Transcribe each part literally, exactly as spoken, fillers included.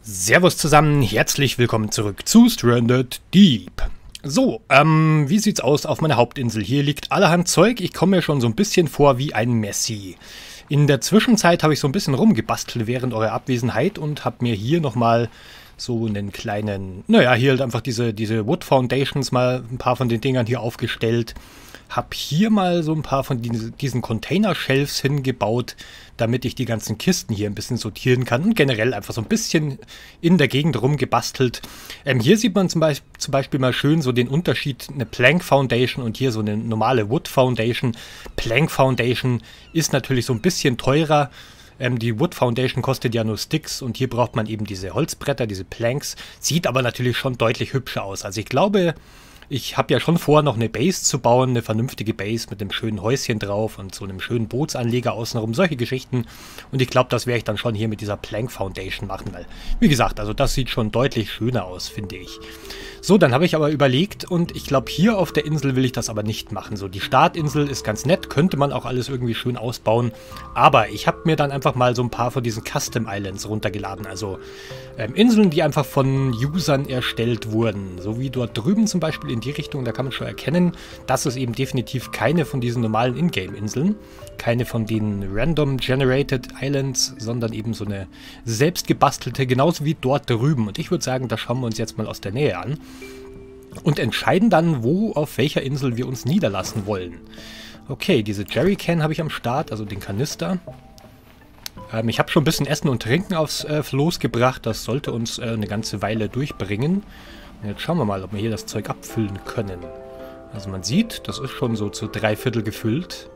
Servus zusammen, herzlich willkommen zurück zu Stranded Deep. So, ähm, wie sieht's aus auf meiner Hauptinsel? Hier liegt allerhand Zeug, ich komme mir schon so ein bisschen vor wie ein Messi. In der Zwischenzeit habe ich so ein bisschen rumgebastelt während eurer Abwesenheit und habe mir hier nochmal so einen kleinen, naja, hier halt einfach diese, diese Wood Foundations mal ein paar von den Dingern hier aufgestellt. Hab hier mal so ein paar von diesen Container-Shelves hingebaut, damit ich die ganzen Kisten hier ein bisschen sortieren kann und generell einfach so ein bisschen in der Gegend rumgebastelt. Ähm, hier sieht man zum Beispiel, zum Beispiel mal schön so den Unterschied, eine Plank Foundation und hier so eine normale Wood Foundation. Plank Foundation ist natürlich so ein bisschen teurer. Ähm, die Wood Foundation kostet ja nur Sticks und hier braucht man eben diese Holzbretter, diese Planks. Sieht aber natürlich schon deutlich hübscher aus. Also ich glaube... Ich habe ja schon vor, noch eine Base zu bauen, eine vernünftige Base mit einem schönen Häuschen drauf und so einem schönen Bootsanleger außenrum, solche Geschichten. Und ich glaube, das werde ich dann schon hier mit dieser Plank Foundation machen, weil, wie gesagt, also das sieht schon deutlich schöner aus, finde ich. So, dann habe ich aber überlegt und ich glaube, hier auf der Insel will ich das aber nicht machen. So, die Startinsel ist ganz nett, könnte man auch alles irgendwie schön ausbauen. Aber ich habe mir dann einfach mal so ein paar von diesen Custom Islands runtergeladen. Also ähm, Inseln, die einfach von Usern erstellt wurden. So wie dort drüben zum Beispiel in die Richtung, da kann man schon erkennen, das ist eben definitiv keine von diesen normalen Ingame-Inseln. Keine von den Random Generated Islands, sondern eben so eine selbst gebastelte, genauso wie dort drüben. Und ich würde sagen, das schauen wir uns jetzt mal aus der Nähe an. Und entscheiden dann, wo, auf welcher Insel wir uns niederlassen wollen. Okay, diese Jerrycan habe ich am Start, also den Kanister. Ähm, ich habe schon ein bisschen Essen und Trinken aufs äh, Floß gebracht. Das sollte uns äh, eine ganze Weile durchbringen. Und jetzt schauen wir mal, ob wir hier das Zeug abfüllen können. Also man sieht, das ist schon so zu drei Viertel gefüllt.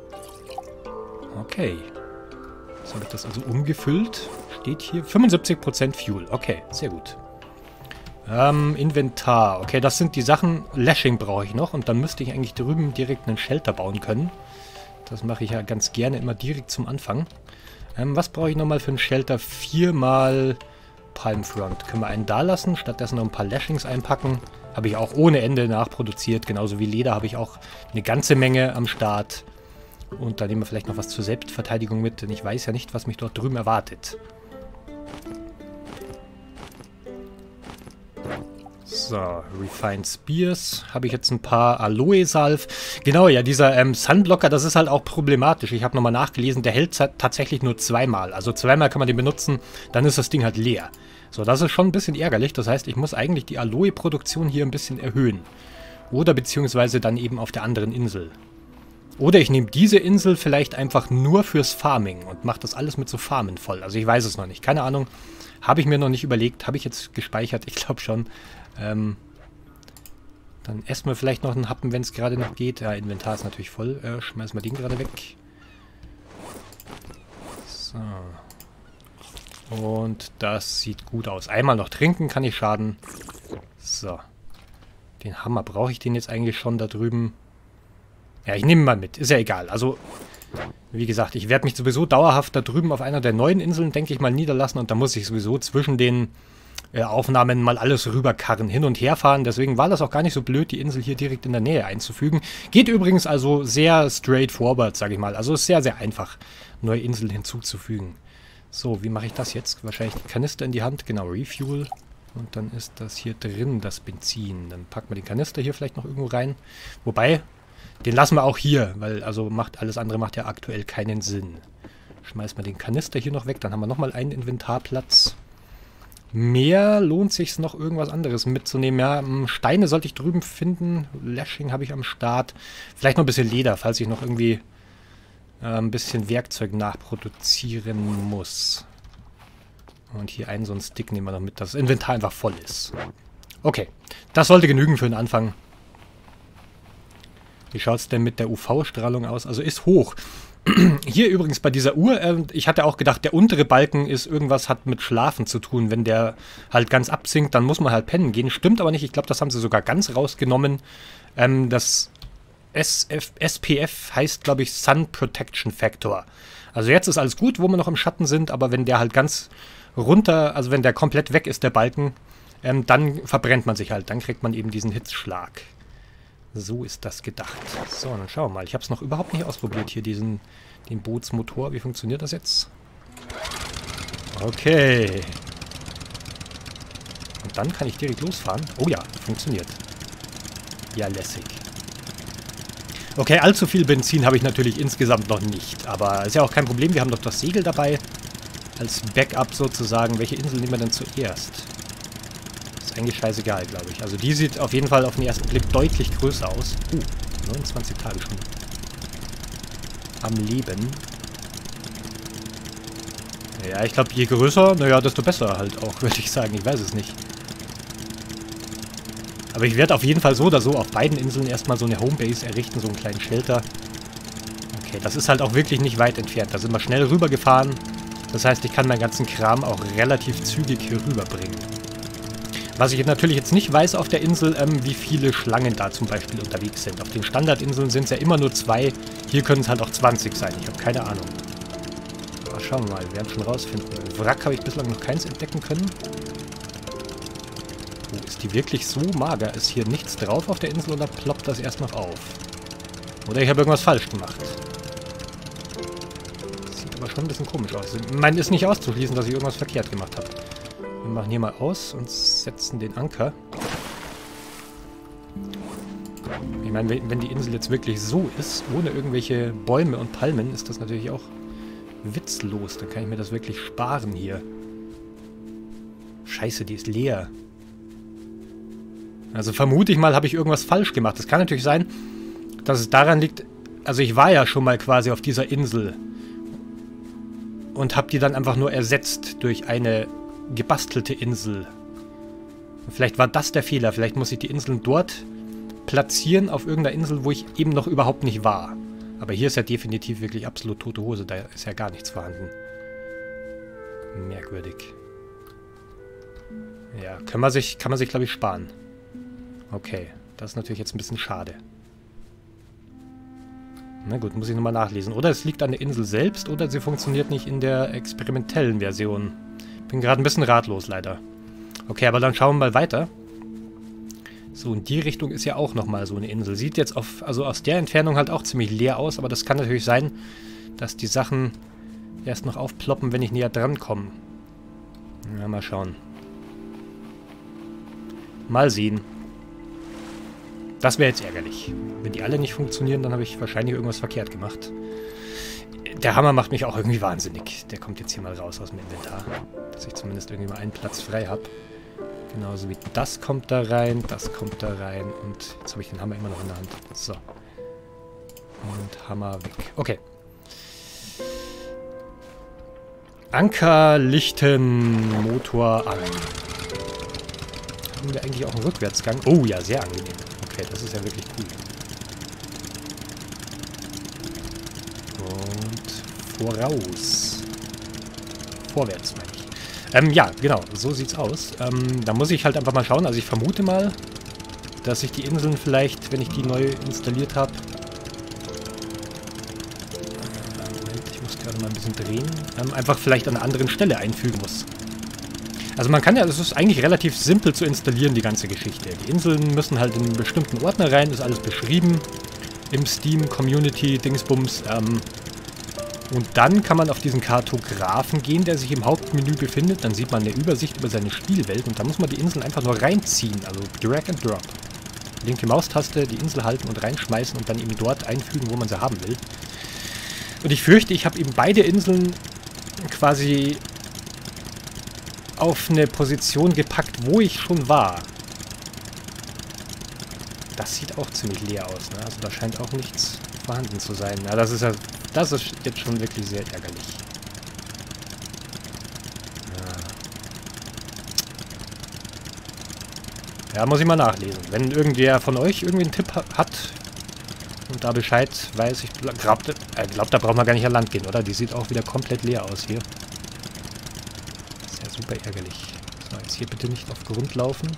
Okay. Jetzt habe ich das also umgefüllt. Steht hier fünfundsiebzig Prozent Fuel. Okay, sehr gut. Ähm, Inventar. Okay, das sind die Sachen. Lashing brauche ich noch und dann müsste ich eigentlich drüben direkt einen Shelter bauen können. Das mache ich ja ganz gerne immer direkt zum Anfang. Ähm, was brauche ich nochmal für einen Shelter? Viermal Palmfront. Können wir einen da lassen, stattdessen noch ein paar Lashings einpacken. Habe ich auch ohne Ende nachproduziert. Genauso wie Leder habe ich auch eine ganze Menge am Start. Und da nehmen wir vielleicht noch was zur Selbstverteidigung mit, denn ich weiß ja nicht, was mich dort drüben erwartet. So, Refined Spears. Habe ich jetzt ein paar Aloe-Salv. Genau, ja, dieser ähm, Sunblocker, das ist halt auch problematisch. Ich habe nochmal nachgelesen, der hält tatsächlich nur zweimal. Also zweimal kann man den benutzen, dann ist das Ding halt leer. So, das ist schon ein bisschen ärgerlich. Das heißt, ich muss eigentlich die Aloe-Produktion hier ein bisschen erhöhen. Oder beziehungsweise dann eben auf der anderen Insel. Oder ich nehme diese Insel vielleicht einfach nur fürs Farming und mache das alles mit so Farmen voll. Also ich weiß es noch nicht. Keine Ahnung. Habe ich mir noch nicht überlegt. Habe ich jetzt gespeichert? Ich glaube schon. Ähm, dann essen wir vielleicht noch einen Happen, wenn es gerade noch geht. Ja, Inventar ist natürlich voll. Äh, schmeißen wir den gerade weg. So. Und das sieht gut aus. Einmal noch trinken kann ich schaden. So. Den Hammer. Brauche ich den jetzt eigentlich schon da drüben? Ja, ich nehme mal mit. Ist ja egal. Also, wie gesagt, ich werde mich sowieso dauerhaft da drüben auf einer der neuen Inseln, denke ich mal, niederlassen. Und da muss ich sowieso zwischen den äh, Aufnahmen mal alles rüberkarren, hin und her fahren. Deswegen war das auch gar nicht so blöd, die Insel hier direkt in der Nähe einzufügen. Geht übrigens also sehr straightforward, sage ich mal. Also ist sehr, sehr einfach, neue Inseln hinzuzufügen. So, wie mache ich das jetzt? Wahrscheinlich die Kanister in die Hand. Genau, Refuel. Und dann ist das hier drin, das Benzin. Dann packen wir den Kanister hier vielleicht noch irgendwo rein. Wobei... Den lassen wir auch hier, weil also macht alles andere macht ja aktuell keinen Sinn. Schmeißen wir den Kanister hier noch weg, dann haben wir nochmal einen Inventarplatz. Mehr lohnt sich noch irgendwas anderes mitzunehmen. Ja, Steine sollte ich drüben finden. Lashing habe ich am Start. Vielleicht noch ein bisschen Leder, falls ich noch irgendwie äh, ein bisschen Werkzeug nachproduzieren muss. Und hier einen so einen Stick nehmen wir noch mit, dass das Inventar einfach voll ist. Okay, das sollte genügen für den Anfang. Wie schaut es denn mit der U V-Strahlung aus? Also ist hoch. Hier übrigens bei dieser Uhr, äh, ich hatte auch gedacht, der untere Balken ist irgendwas, hat mit Schlafen zu tun. Wenn der halt ganz absinkt, dann muss man halt pennen gehen. Stimmt aber nicht. Ich glaube, das haben sie sogar ganz rausgenommen. Ähm, das S F S P F heißt, glaube ich, Sun Protection Factor. Also jetzt ist alles gut, wo wir noch im Schatten sind, aber wenn der halt ganz runter, also wenn der komplett weg ist, der Balken, ähm, dann verbrennt man sich halt. Dann kriegt man eben diesen Hitzschlag. So ist das gedacht. So, dann schauen wir mal. Ich habe es noch überhaupt nicht ausprobiert hier, diesen den Bootsmotor. Wie funktioniert das jetzt? Okay. Und dann kann ich direkt losfahren. Oh ja, funktioniert. Ja, lässig. Okay, allzu viel Benzin habe ich natürlich insgesamt noch nicht. Aber ist ja auch kein Problem, wir haben doch das Segel dabei. Als Backup sozusagen. Welche Insel nehmen wir denn zuerst? Ist eigentlich scheißegal, glaube ich. Also die sieht auf jeden Fall auf den ersten Blick deutlich größer aus. Uh, neunundzwanzig Tage schon am Leben. Ja, ich glaube, je größer, naja, desto besser halt auch, würde ich sagen. Ich weiß es nicht. Aber ich werde auf jeden Fall so oder so auf beiden Inseln erstmal so eine Homebase errichten, so einen kleinen Shelter. Okay, das ist halt auch wirklich nicht weit entfernt. Da sind wir schnell rübergefahren. Das heißt, ich kann meinen ganzen Kram auch relativ zügig hier rüberbringen. Was ich natürlich jetzt nicht weiß auf der Insel, ähm, wie viele Schlangen da zum Beispiel unterwegs sind. Auf den Standardinseln sind es ja immer nur zwei. Hier können es halt auch zwanzig sein. Ich habe keine Ahnung. Aber schauen wir mal, wir werden schon rausfinden. Wrack habe ich bislang noch keins entdecken können. Oh, ist die wirklich so mager? Ist hier nichts drauf auf der Insel oder ploppt das erst noch auf? Oder ich habe irgendwas falsch gemacht. Sieht aber schon ein bisschen komisch aus. Ich meine, ist nicht auszuschließen, dass ich irgendwas verkehrt gemacht habe. Wir machen hier mal aus und setzen den Anker. Ich meine, wenn die Insel jetzt wirklich so ist, ohne irgendwelche Bäume und Palmen, ist das natürlich auch witzlos. Dann kann ich mir das wirklich sparen hier. Scheiße, die ist leer. Also vermute ich mal, habe ich irgendwas falsch gemacht. Es kann natürlich sein, dass es daran liegt, also ich war ja schon mal quasi auf dieser Insel und habe die dann einfach nur ersetzt durch eine gebastelte Insel. Vielleicht war das der Fehler. Vielleicht muss ich die Inseln dort platzieren, auf irgendeiner Insel, wo ich eben noch überhaupt nicht war. Aber hier ist ja definitiv wirklich absolut tote Hose. Da ist ja gar nichts vorhanden. Merkwürdig. Ja, kann man sich, kann man sich, glaube ich, sparen. Okay, das ist natürlich jetzt ein bisschen schade. Na gut, muss ich nochmal nachlesen. Oder es liegt an der Insel selbst, oder sie funktioniert nicht in der experimentellen Version. Bin gerade ein bisschen ratlos, leider. Okay, aber dann schauen wir mal weiter. So, in die Richtung ist ja auch nochmal so eine Insel. Sieht jetzt auf, also aus der Entfernung halt auch ziemlich leer aus, aber das kann natürlich sein, dass die Sachen erst noch aufploppen, wenn ich näher dran komme. Ja, mal schauen. Mal sehen. Das wäre jetzt ärgerlich. Wenn die alle nicht funktionieren, dann habe ich wahrscheinlich irgendwas verkehrt gemacht. Der Hammer macht mich auch irgendwie wahnsinnig. Der kommt jetzt hier mal raus aus dem Inventar. Dass ich zumindest irgendwie mal einen Platz frei habe. Genauso wie das kommt da rein, das kommt da rein. Und jetzt habe ich den Hammer immer noch in der Hand. So. Und Hammer weg. Okay. Anker lichten, Motor an. Haben wir eigentlich auch einen Rückwärtsgang? Oh ja, sehr angenehm. Okay, das ist ja wirklich cool. Und voraus. Vorwärts, meine ich. Ähm, ja, genau, so sieht's aus. Ähm, da muss ich halt einfach mal schauen. Also ich vermute mal, dass ich die Inseln vielleicht, wenn ich die neu installiert habe... Moment, ich muss gerade mal ein bisschen drehen. Ähm, einfach vielleicht an einer anderen Stelle einfügen muss. Also man kann ja, es ist eigentlich relativ simpel zu installieren, die ganze Geschichte. Die Inseln müssen halt in einen bestimmten Ordner rein, ist alles beschrieben im Steam Community Dingsbums. Ähm, und dann kann man auf diesen Kartografen gehen, der sich im Hauptmenü befindet. Dann sieht man eine Übersicht über seine Spielwelt und da muss man die Inseln einfach nur reinziehen, also Drag and Drop. Linke Maustaste, die Insel halten und reinschmeißen und dann eben dort einfügen, wo man sie haben will. Und ich fürchte, ich habe eben beide Inseln quasi auf eine Position gepackt, wo ich schon war. Das sieht auch ziemlich leer aus, ne? Also da scheint auch nichts vorhanden zu sein. Ja, das ist ja, das ist jetzt schon wirklich sehr ärgerlich. Ja, ja muss ich mal nachlesen. Wenn irgendwer von euch irgendwie einen Tipp hat und da Bescheid weiß, ich glaube, äh, glaub, da braucht man gar nicht an Land gehen, oder? Die sieht auch wieder komplett leer aus hier. Super ärgerlich. So, jetzt hier bitte nicht auf Grund laufen.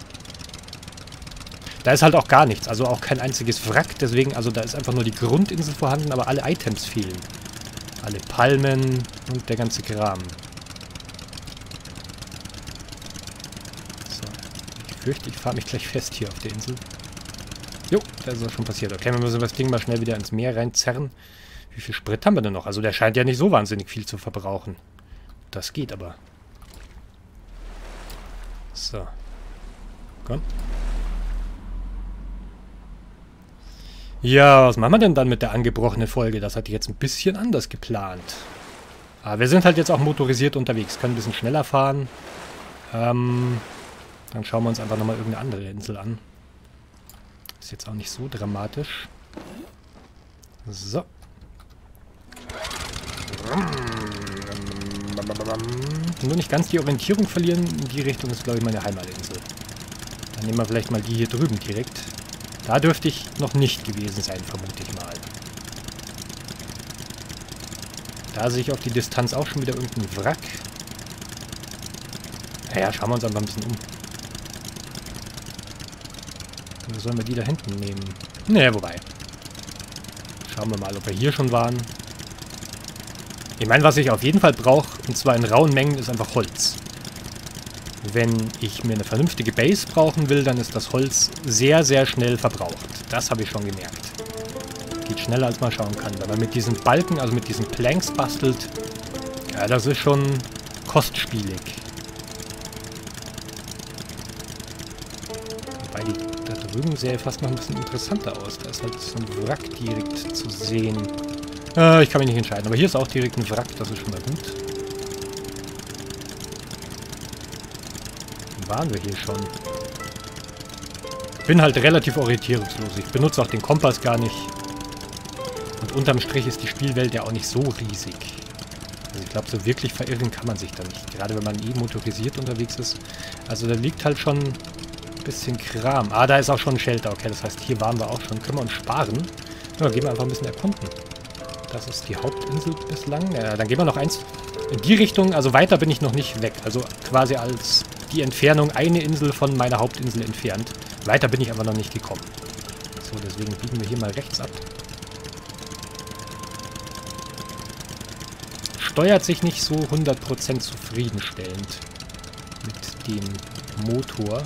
Da ist halt auch gar nichts, also auch kein einziges Wrack, deswegen, also da ist einfach nur die Grundinsel vorhanden, aber alle Items fehlen. Alle Palmen und der ganze Kram. So, ich fürchte, ich fahre mich gleich fest hier auf der Insel. Jo, das ist auch schon passiert. Okay, wir müssen das Ding mal schnell wieder ins Meer reinzerren. Wie viel Sprit haben wir denn noch? Also der scheint ja nicht so wahnsinnig viel zu verbrauchen. Das geht aber. So. komm. Ja, was machen wir denn dann mit der angebrochenen Folge? Das hatte ich jetzt ein bisschen anders geplant. Aber wir sind halt jetzt auch motorisiert unterwegs, können ein bisschen schneller fahren. Ähm, dann schauen wir uns einfach nochmal irgendeine andere Insel an. Ist jetzt auch nicht so dramatisch. So. Nur nicht ganz die Orientierung verlieren. In die Richtung ist, glaube ich, meine Heimatinsel. Dann nehmen wir vielleicht mal die hier drüben direkt. Da dürfte ich noch nicht gewesen sein, vermute ich mal. Da sehe ich auf die Distanz auch schon wieder irgendein Wrack. Naja, schauen wir uns einfach ein bisschen um. Oder sollen wir die da hinten nehmen? Naja, wobei. Schauen wir mal, ob wir hier schon waren. Ich meine, was ich auf jeden Fall brauche, und zwar in rauen Mengen, ist einfach Holz. Wenn ich mir eine vernünftige Base brauchen will, dann ist das Holz sehr, sehr schnell verbraucht. Das habe ich schon gemerkt. Geht schneller, als man schauen kann. Wenn man mit diesen Balken, also mit diesen Planks bastelt, ja, das ist schon kostspielig. Wobei die da drüben sähe fast noch ein bisschen interessanter aus. Da ist halt so ein Wrack direkt zu sehen. Äh, ich kann mich nicht entscheiden. Aber hier ist auch direkt ein Wrack, das ist schon mal gut. Waren wir hier schon. Ich bin halt relativ orientierungslos. Ich benutze auch den Kompass gar nicht. Und unterm Strich ist die Spielwelt ja auch nicht so riesig. Also ich glaube, so wirklich verirren kann man sich da nicht. Gerade wenn man eh motorisiert unterwegs ist. Also da liegt halt schon ein bisschen Kram. Ah, da ist auch schon ein Shelter. Okay, das heißt, hier waren wir auch schon. Können wir uns sparen? Ja, gehen wir einfach ein bisschen erkunden. Das ist die Hauptinsel bislang. Ja, dann gehen wir noch eins in die Richtung. Also weiter bin ich noch nicht weg. Also quasi als die Entfernung eine Insel von meiner Hauptinsel entfernt. Weiter bin ich aber noch nicht gekommen. So, deswegen biegen wir hier mal rechts ab. Steuert sich nicht so hundert Prozent zufriedenstellend mit dem Motor.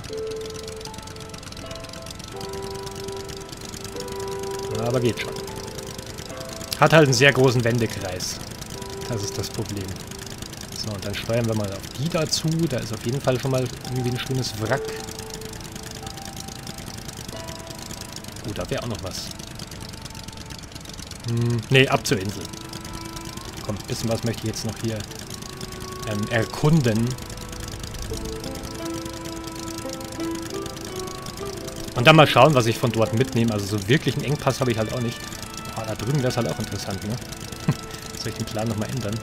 Aber geht schon. Hat halt einen sehr großen Wendekreis. Das ist das Problem. So, und dann steuern wir mal auf die dazu. Da ist auf jeden Fall schon mal irgendwie ein schönes Wrack. Gut, da wäre auch noch was. Hm, nee, ab zur Insel. Komm, ein bisschen was möchte ich jetzt noch hier ähm, erkunden. Und dann mal schauen, was ich von dort mitnehme. Also so wirklich einen Engpass habe ich halt auch nicht. Oh, da drüben wäre es halt auch interessant, ne? Soll ich den Plan nochmal ändern?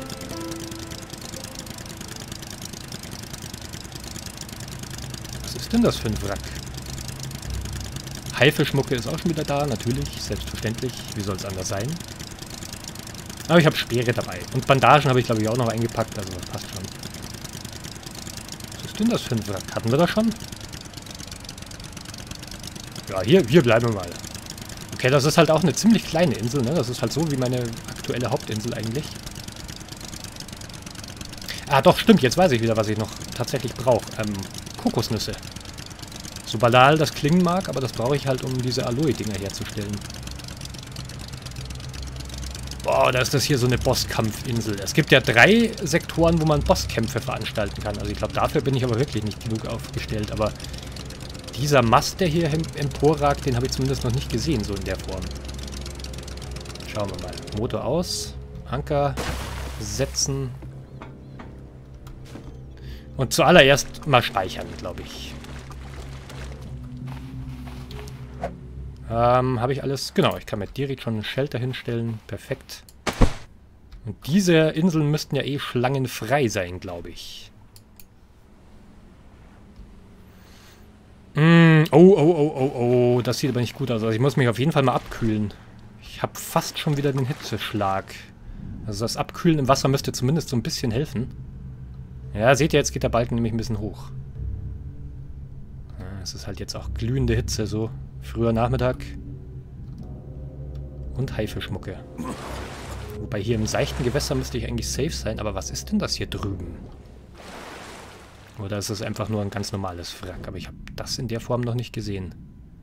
Was ist denn das für ein Wrack? Haifischmucke ist auch schon wieder da, natürlich, selbstverständlich. Wie soll es anders sein? Aber ich habe Speere dabei. Und Bandagen habe ich, glaube ich, auch noch eingepackt, also das passt schon. Was ist denn das für ein Wrack? Hatten wir das schon? Ja, hier, hier bleiben wir mal. Okay, das ist halt auch eine ziemlich kleine Insel, ne? Das ist halt so wie meine aktuelle Hauptinsel eigentlich. Ah, doch, stimmt. Jetzt weiß ich wieder, was ich noch tatsächlich brauche. Ähm, Kokosnüsse. So banal das klingen mag, aber das brauche ich halt, um diese Aloe-Dinger herzustellen. Boah, da ist das hier so eine Bosskampfinsel. Es gibt ja drei Sektoren, wo man Bosskämpfe veranstalten kann. Also ich glaube, dafür bin ich aber wirklich nicht genug aufgestellt. Aber dieser Mast, der hier emporragt, den habe ich zumindest noch nicht gesehen, so in der Form. Schauen wir mal. Motor aus. Anker setzen. Und zuallererst mal speichern, glaube ich. Ähm, habe ich alles? Genau, ich kann mir direkt schon einen Shelter hinstellen. Perfekt. Und diese Inseln müssten ja eh schlangenfrei sein, glaube ich. Mm, oh, oh, oh, oh, oh. Das sieht aber nicht gut aus. Also ich muss mich auf jeden Fall mal abkühlen. Ich habe fast schon wieder den Hitzeschlag. Also das Abkühlen im Wasser müsste zumindest so ein bisschen helfen. Ja, seht ihr, jetzt geht der Balken nämlich ein bisschen hoch. Ja, es ist halt jetzt auch glühende Hitze, so früher Nachmittag. Und Haifischmucke. Wobei hier im seichten Gewässer müsste ich eigentlich safe sein. Aber was ist denn das hier drüben? Oder ist es einfach nur ein ganz normales Wrack? Aber ich habe das in der Form noch nicht gesehen.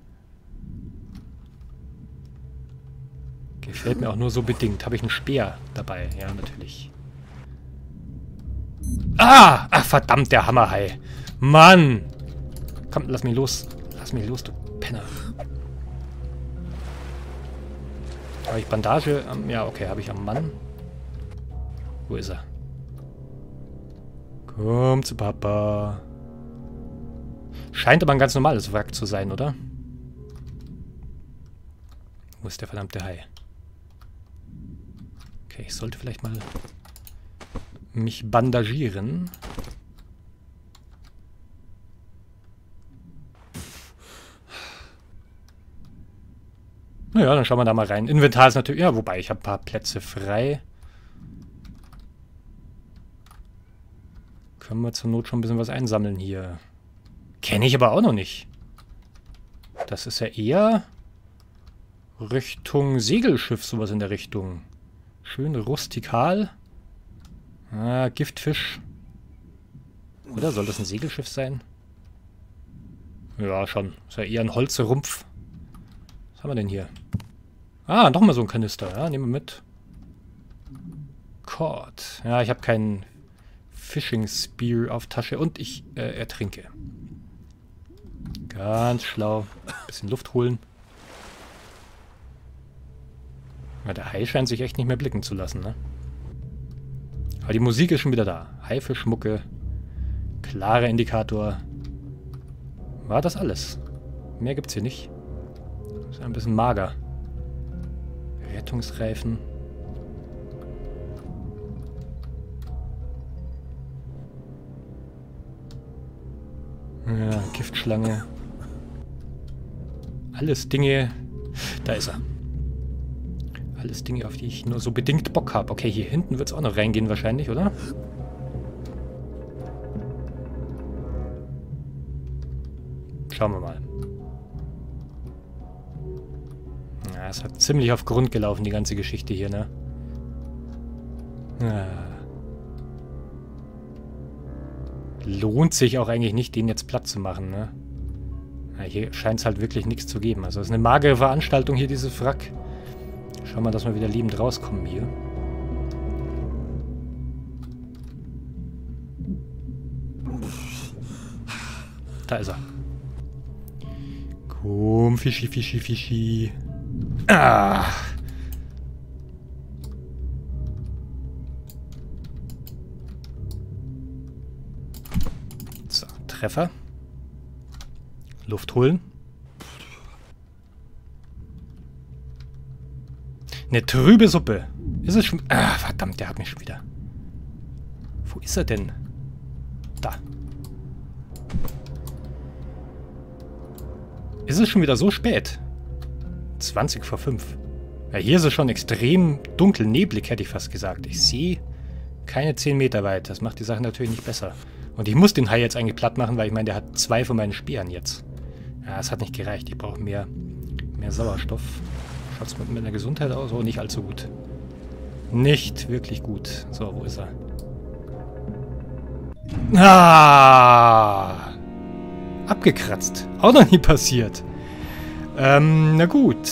Gefällt mir auch nur so bedingt. Habe ich einen Speer dabei? Ja, natürlich. Ah! Ach, verdammt, der Hammerhai. Mann! Komm, lass mich los. Lass mich los, du Penner. Habe ich Bandage? am... Ja, okay, habe ich am Mann. Wo ist er? Komm zu Papa. Scheint aber ein ganz normales Wrack zu sein, oder? Wo ist der verdammte Hai? Okay, ich sollte vielleicht mal mich bandagieren. Naja, dann schauen wir da mal rein. Inventar ist natürlich... Ja, wobei, ich habe ein paar Plätze frei. Können wir zur Not schon ein bisschen was einsammeln hier. Kenne ich aber auch noch nicht. Das ist ja eher Richtung Segelschiff, sowas in der Richtung. Schön rustikal. Ah, Giftfisch. Oder soll das ein Segelschiff sein? Ja, schon. Ist ja eher ein Holzrumpf. Was haben wir denn hier? Ah, nochmal so ein Kanister. Ja, nehmen wir mit. Cord. Ja, ich habe keinen Fishing Spear auf Tasche und ich äh, ertrinke. Ganz schlau. Bisschen Luft holen. Ja, der Hai scheint sich echt nicht mehr blicken zu lassen, ne? Aber die Musik ist schon wieder da. Haifischmucke. Klarer Indikator. War das alles? Mehr gibt's hier nicht. Ist ein bisschen mager. Rettungsreifen. Ja, Giftschlange. Alles Dinge... Da ist er. Alles Dinge, auf die ich nur so bedingt Bock habe. Okay, hier hinten wird es auch noch reingehen wahrscheinlich, oder? Schauen wir mal. Ja, es hat ziemlich auf Grund gelaufen, die ganze Geschichte hier, ne? Ja. Lohnt sich auch eigentlich nicht, den jetzt platt zu machen, ne? Ja, hier scheint es halt wirklich nichts zu geben. Also es ist eine magere Veranstaltung hier, dieses Wrack. Schauen wir, dass wir wieder liebend rauskommen hier. Da ist er. Komm, Fischi, Fischi, Fischi. Ah. So, Treffer. Luft holen. Eine trübe Suppe. Ist es schon... Ah, verdammt, der hat mich schon wieder. Wo ist er denn? Da. Ist es schon wieder so spät? zwanzig vor fünf. Ja, hier ist es schon extrem dunkel, neblig, hätte ich fast gesagt. Ich sehe keine zehn Meter weit. Das macht die Sache natürlich nicht besser. Und ich muss den Hai jetzt eigentlich platt machen, weil ich meine, der hat zwei von meinen Speeren jetzt. Ja, es hat nicht gereicht. Ich brauche mehr, mehr Sauerstoff. Schaut es mit meiner Gesundheit aus? Oh, nicht allzu gut. Nicht wirklich gut. So, wo ist er? Ah! Abgekratzt. Auch noch nie passiert. Ähm, na gut.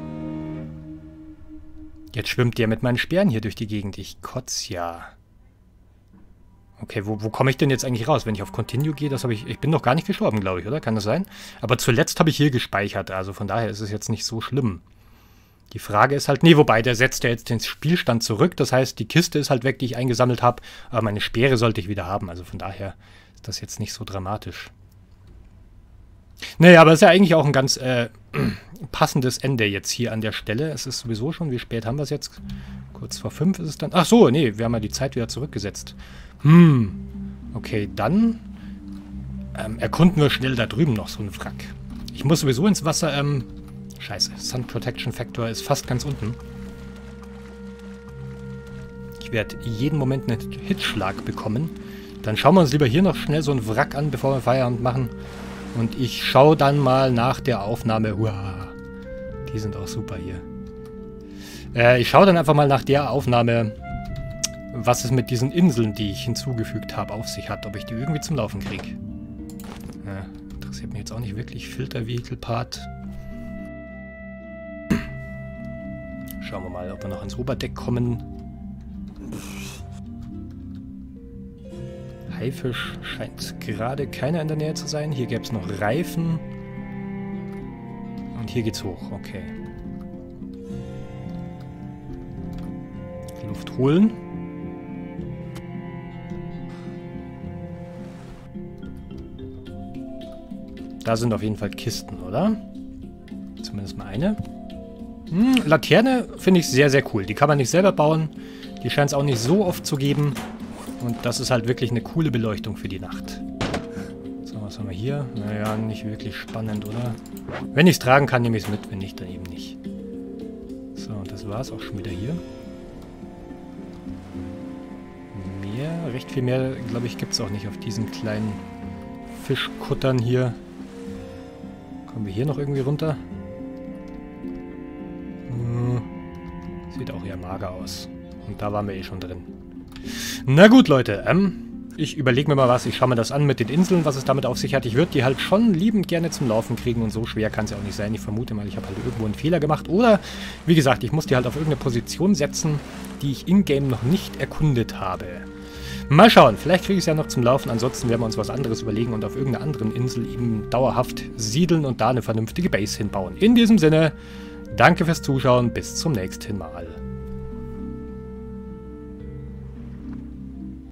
Jetzt schwimmt der mit meinen Speeren hier durch die Gegend. Ich kotz ja. Okay, wo, wo komme ich denn jetzt eigentlich raus? Wenn ich auf Continue gehe, das habe ich... Ich bin noch gar nicht gestorben, glaube ich, oder? Kann das sein? Aber zuletzt habe ich hier gespeichert. Also von daher ist es jetzt nicht so schlimm. Die Frage ist halt... Nee, wobei, der setzt ja jetzt den Spielstand zurück. Das heißt, die Kiste ist halt weg, die ich eingesammelt habe. Aber meine Speere sollte ich wieder haben. Also von daher ist das jetzt nicht so dramatisch. Naja, aber es ist ja eigentlich auch ein ganz äh, passendes Ende jetzt hier an der Stelle. Es ist sowieso schon... Wie spät haben wir es jetzt? Kurz vor fünf ist es dann... Ach so, nee, wir haben ja die Zeit wieder zurückgesetzt. Hm. Okay, dann ähm, erkunden wir schnell da drüben noch so einen Wrack. Ich muss sowieso ins Wasser, ähm... Scheiße, Sun Protection Factor ist fast ganz unten. Ich werde jeden Moment einen Hitzschlag bekommen. Dann schauen wir uns lieber hier noch schnell so einen Wrack an, bevor wir Feierabend machen. Und ich schaue dann mal nach der Aufnahme... Uah, die sind auch super hier. Äh, ich schaue dann einfach mal nach der Aufnahme... was es mit diesen Inseln, die ich hinzugefügt habe, auf sich hat. Ob ich die irgendwie zum Laufen kriege. Ja, interessiert mich jetzt auch nicht wirklich. Filter-Vehicle-Part. Schauen wir mal, ob wir noch ans Oberdeck kommen. Haifisch scheint gerade keiner in der Nähe zu sein. Hier gäbe es noch Reifen. Und hier geht's hoch, okay. Luft holen. Da sind auf jeden Fall Kisten, oder? Zumindest mal eine. Hm, Laterne finde ich sehr, sehr cool. Die kann man nicht selber bauen. Die scheint es auch nicht so oft zu geben. Und das ist halt wirklich eine coole Beleuchtung für die Nacht. So, was haben wir hier? Naja, nicht wirklich spannend, oder? Wenn ich es tragen kann, nehme ich es mit. Wenn nicht, dann eben nicht. So, das war es auch schon wieder hier. Mehr, recht viel mehr, glaube ich, gibt es auch nicht auf diesen kleinen Fischkuttern hier. Kommen wir hier noch irgendwie runter? Hm, sieht auch eher mager aus. Und da waren wir eh schon drin. Na gut, Leute. Ähm, ich überlege mir mal was. Ich schaue mir das an mit den Inseln, was es damit auf sich hat. Ich würde die halt schon liebend gerne zum Laufen kriegen. Und so schwer kann es ja auch nicht sein. Ich vermute mal, ich habe halt irgendwo einen Fehler gemacht. Oder, wie gesagt, ich muss die halt auf irgendeine Position setzen, die ich in-game noch nicht erkundet habe. Mal schauen, vielleicht kriege ich es ja noch zum Laufen, ansonsten werden wir uns was anderes überlegen und auf irgendeiner anderen Insel eben dauerhaft siedeln und da eine vernünftige Base hinbauen. In diesem Sinne, danke fürs Zuschauen, bis zum nächsten Mal.